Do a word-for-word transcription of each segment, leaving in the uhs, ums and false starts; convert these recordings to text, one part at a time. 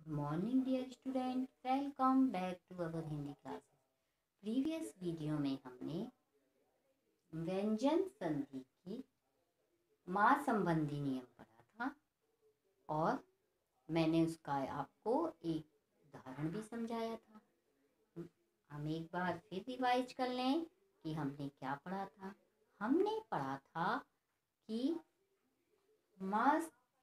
Good morning dear student, welcome back to our Hindi classes. Previous video में हमने व्यंजन संधि की माँ संबंधी नियम पढ़ा था और मैंने उसका आपको एक उदाहरण भी समझाया था। हम एक बार फिर रिवाइज कर लें कि हमने क्या पढ़ा था। हमने पढ़ा था कि माँ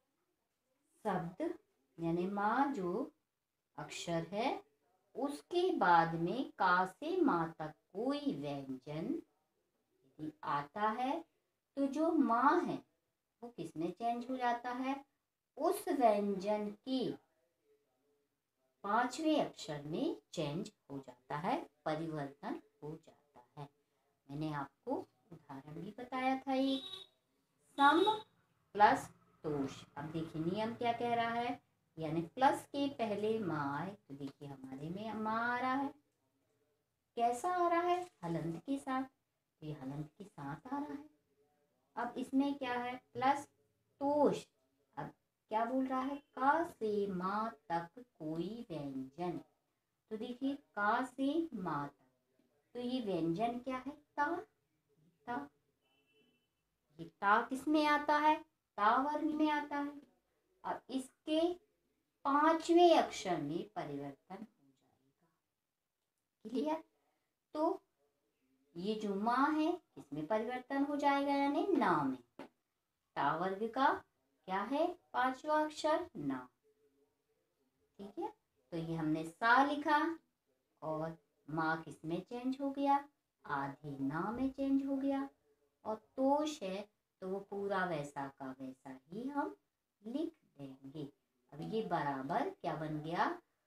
शब्द यानी माँ जो अक्षर है उसके बाद में का से माँ तक कोई व्यंजन यदि आता है तो जो माँ है वो किसमें चेंज हो जाता है, उस व्यंजन के पांचवें अक्षर में चेंज हो जाता है, परिवर्तन हो जाता है। मैंने आपको उदाहरण भी बताया था एक सम प्लस तोष। अब देखिए नियम क्या कह रहा है, यानी प्लस के पहले माँ आए तो देखिए हमारे में माँ आ रहा है। कैसा आ रहा है, हलंत के साथ, तो ये हलंत के साथ आ रहा है। अब इसमें क्या है, प्लस तोष। अब क्या बोल रहा है, का से माँ तक कोई व्यंजन। तो देखिए का से माँ तक, तो ये व्यंजन क्या है, ता। ता ये ता किस में आता है, ता वर्ग में आता है। अब इसके पांचवें अक्षर में परिवर्तन हो जाएगा। क्लियर। तो ये जो माँ है इसमें परिवर्तन हो जाएगा, यानी ना में। ता वर्ग का क्या है, पांचवा अक्षर ना। ठीक है, तो ये हमने सा लिखा और माँ किस में चेंज हो गया, आधे ना में चेंज हो गया। और तोष है तो वो पूरा वैसा का वैसा ही हम लिख देंगे। अब ये बराबर क्या बन गया,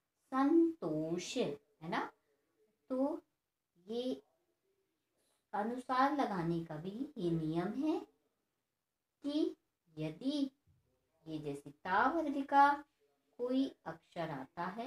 संतोष, है ना। तो ये अनुसार लगाने का भी ये नियम है कि यदि ये जैसे ता वर्ग का कोई अक्षर आता है,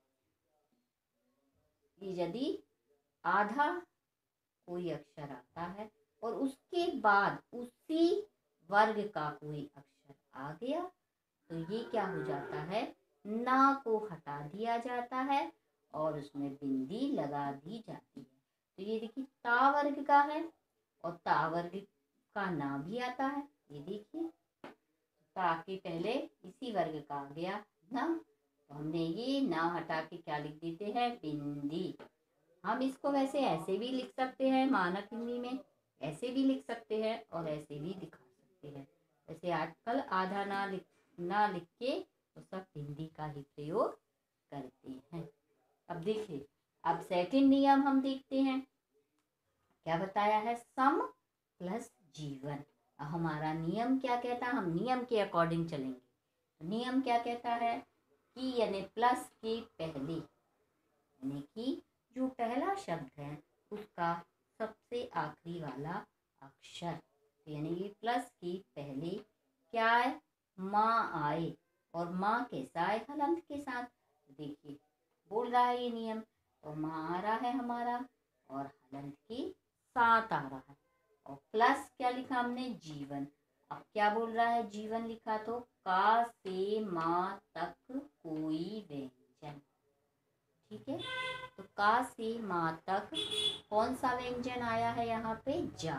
यदि आधा कोई अक्षर आता है और उसके बाद उसी वर्ग का कोई अक्षर आ गया तो ये क्या हो जाता है, ना को हटा दिया जाता है और उसमें बिंदी लगा दी जाती है। तो ये देखिए ता वर्ग का है और ता वर्ग का ना भी आता है। ये देखिए ता के पहले इसी वर्ग का आ गया ना, तो हमने ये ना हटा के क्या लिख देते हैं, बिंदी। हम इसको वैसे ऐसे भी लिख सकते हैं, मानक हिंदी में ऐसे भी लिख सकते हैं और ऐसे भी दिखा सकते हैं। वैसे आजकल आधा ना लिख ना लिख के तो सब हिंदी का ही प्रयोग करते हैं। अब देखिए, अब सेकंड नियम हम देखते हैं। क्या बताया है, सम प्लस जीवन। हमारा नियम क्या कहता है, हम नियम के अकॉर्डिंग चलेंगे। नियम क्या कहता है कि यानी प्लस के पहले, यानी कि जो पहला शब्द है उसका सबसे आखिरी वाला अक्षर, यानी ये प्लस के पहले क्या है, माँ आए। और माँ कैसा आए, हलंत के साथ। देखिए बोल रहा है ये नियम, तो माँ आ रहा है हमारा और हलंत के साथ आ रहा है। और प्लस क्या लिखा हमने, जीवन। अब क्या बोल रहा है, जीवन लिखा तो का से माँ तक कोई व्यंजन। ठीक है, तो का से माँ तक कौन सा व्यंजन आया है यहाँ पे, जा।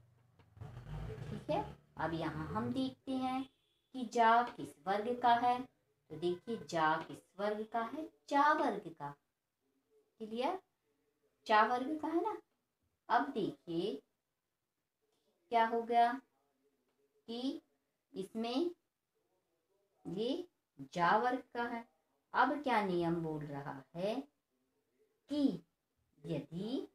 ठीक है, अब यहाँ हम देखते हैं कि जा किस वर्ग का है। तो देखिए जा किस वर्ग का है, चा वर्ग का। क्लियर, चा वर्ग का है ना। अब देखिए क्या हो गया कि इसमें ये जा वर्ग का है। अब क्या नियम बोल रहा है कि यदि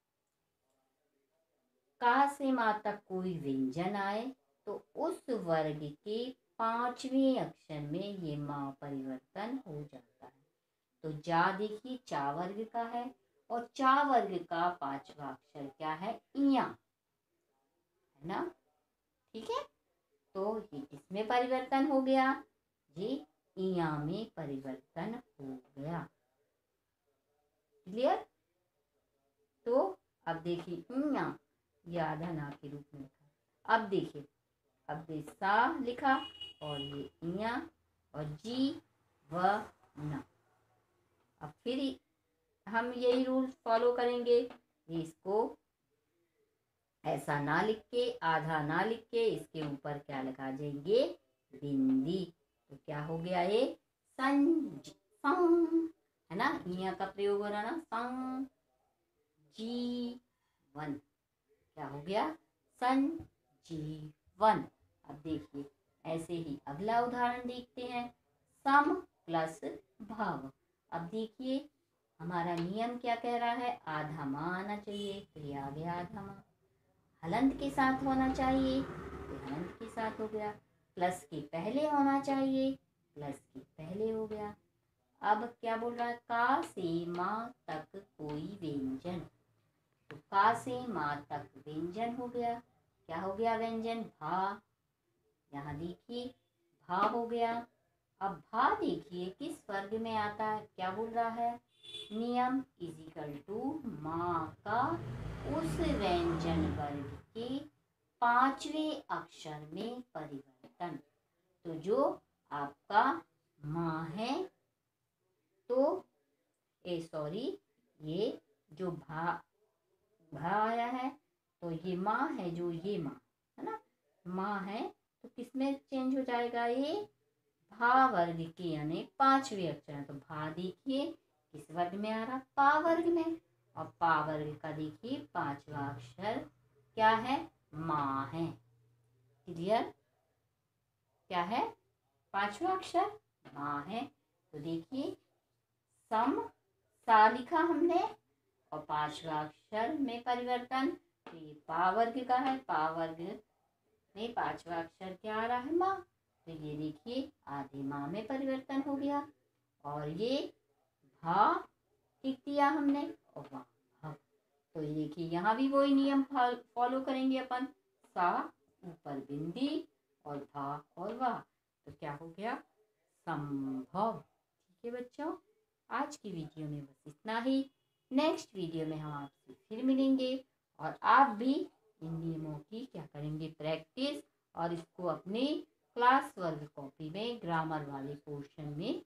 का से माँ तक कोई व्यंजन आए तो उस वर्ग के पांचवें अक्षर में ये माँ परिवर्तन हो जाता है। तो जा देखिए चा वर्ग का है और चा वर्ग का पांचवा अक्षर क्या है, इया, है ना। ठीक है, तो ये किसमें परिवर्तन हो गया, ये इया में परिवर्तन हो गया। क्लियर। तो अब देखिए इया, ये आधा ना के रूप में लिखा। अब देखिए, अब सा लिखा और ये इया और जी व न। अब फिर हम यही रूल फॉलो करेंगे, इसको ऐसा ना लिख के, आधा ना लिख के, इसके ऊपर क्या लगा देंगे, बिंदी। तो क्या हो गया ये, संज सं, है ना, इया का प्रयोग हो रहा ना, सं जीवन, क्या हो गया, संजीवन। अब देखिए ऐसे ही अगला उदाहरण देखते हैं, सम प्लस भाव। अब देखिए हमारा नियम क्या कह रहा है, आधा माँ आना चाहिए, तो ये आ गया आधा माँ। हलंत के साथ होना चाहिए, तो हलंत के साथ हो गया। प्लस के पहले होना चाहिए, प्लस के पहले हो गया। अब क्या बोल रहा है, का से माँ तक कोई व्यंजन, तो का से माँ तक व्यंजन हो गया। क्या हो गया व्यंजन, भा। यहाँ देखिए भा हो गया। अब भा देखिए किस वर्ग में आता है, क्या बोल रहा है, नियम इजिकल टू माँ का उस व्यंजन वर्ग के पांचवें अक्षर में परिवर्तन। तो जो आपका माँ है, तो ए सॉरी ये जो भा भा आया है, तो ये माँ है, जो ये माँ है ना, माँ है, तो किसमें चेंज हो जाएगा, ये भा वर्ग के यानी पांचवे अक्षर। तो भा देखिए किस वर्ग में आ रहा, पा वर्ग में, और पा वर्ग का देखिए पांचवा अक्षर क्या है, माँ है। क्लियर, क्या है, पांचवा अक्षर माँ है। तो देखिए सम सा लिखा हमने, और पांचवा अक्षर में परिवर्तन, तो ये पा वर्ग का है, पा वर्ग में पांचवा अक्षर क्या आ रहा है, माँ। तो ये देखिए आधे माँ में परिवर्तन हो गया, और ये भा लिख दिया हमने, और वाह भा। तो ये देखिए यहाँ भी वही नियम फॉलो करेंगे अपन, सा ऊपर बिंदी और भा और वाह। तो क्या हो गया, संभव। ठीक है बच्चों, आज की वीडियो में बस इतना ही। नेक्स्ट वीडियो में हम आपसे फिर मिलेंगे, और आप भी इन नियमों की क्या करेंगे, प्रैक्टिस, और इसको अपनी क्लास वर्क कॉपी में ग्रामर वाले पोर्शन में